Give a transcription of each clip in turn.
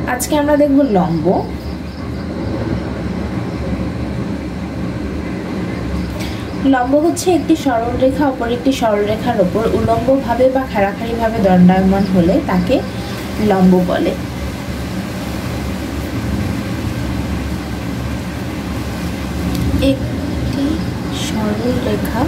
আজকে আমরা দেখব লম্ব। লম্ব হচ্ছে একটি সরল রেখা অপর একটি সরল রেখার উপর উল্লম্বভাবে বা খাড়াখাড়িভাবে দণ্ডায়মান হলে তাকে লম্ব বলে। একটি সরল রেখা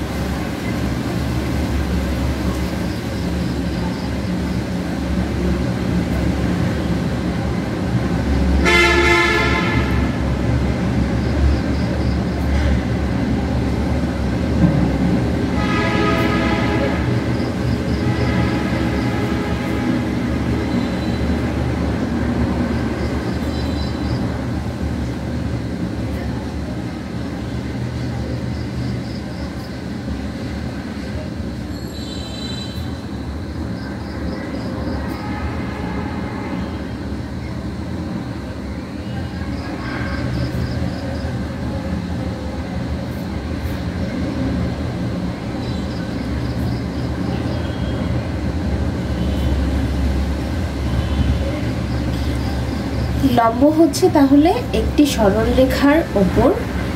লম্ব হচ্ছে তাহলে একটি সরল রেখার উপর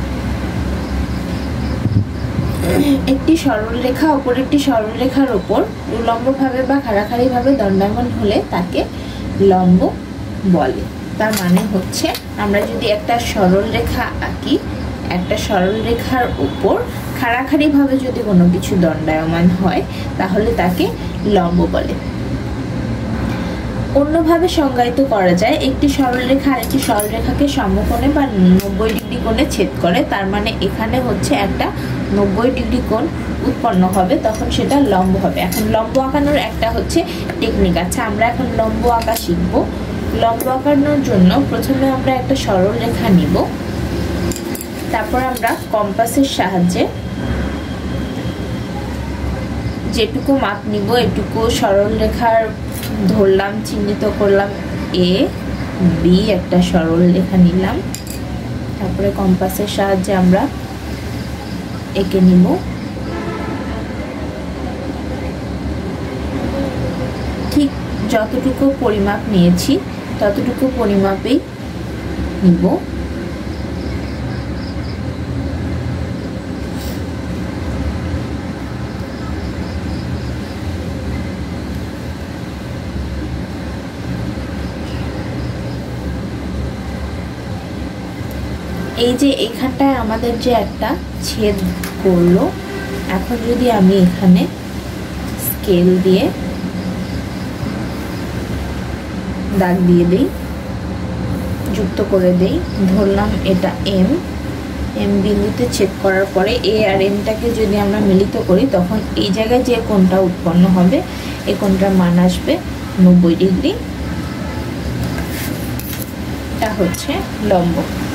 একটি সরল রেখা অপর একটি সরল রেখার উপর উল্লম্বভাবে বা খাড়াখাড়িভাবে দণ্ডায়মান হলে তাকে লম্ব বলে। তার মানে হচ্ছে আমরা যদি একটা সরল রেখা আঁকি, একটা সরল রেখার উপর খাড়াখাড়িভাবে যদি কোনো কিছু দণ্ডায়মান হয় তাহলে তাকে লম্ব বলে। অন্যভাবে সংজ্ঞায়িত করা যায়, একটি সরল রেখা আরেকটি সরল রেখাকে সমকোণে বা 90 ডিগ্রি কোণে ছেদ করে। তার মানে এখানে হচ্ছে একটা 90 ডিগ্রি কোণ উৎপন্ন হবে, তখন সেটা লম্ব হবে। এখন লম্ব আঁকানোর একটা হচ্ছে টেকনিক আছে, আমরা এখন লম্ব আঁকা শিখব। লম্ব আঁকানোর জন্য প্রথমে আমরা একটা সরল রেখা নিব, তারপর আমরা কম্পাসের সাহায্যে যেটুকু মাপ নিব এটুকু সরল রেখার ধরলাম, চিহ্নিত করলাম এ বি, একটা সরল রেখা নিলাম, তারপরে কম্পাসের সাহায্যে আমরা এঁকে নিব। ঠিক যতটুকু পরিমাপ নিয়েছি ততটুকু পরিমাপেই নিব। এই যে এইখানটায় আমাদের যে একটা ছেদ করলো, এখন যদি আমি এখানে স্কেল দিয়ে দাগ দিয়ে দেই, যুক্ত করে দেই, ধরলাম এটা এম। এম বিন্দুতে ছেদ করার পরে এ আর এমটাকে যদি আমরা মিলিত করি তখন এই জায়গায় যে কোণটা উৎপন্ন হবে এই কোণটার মান আসবে 90 ডিগ্রি। এটা হচ্ছে লম্ব।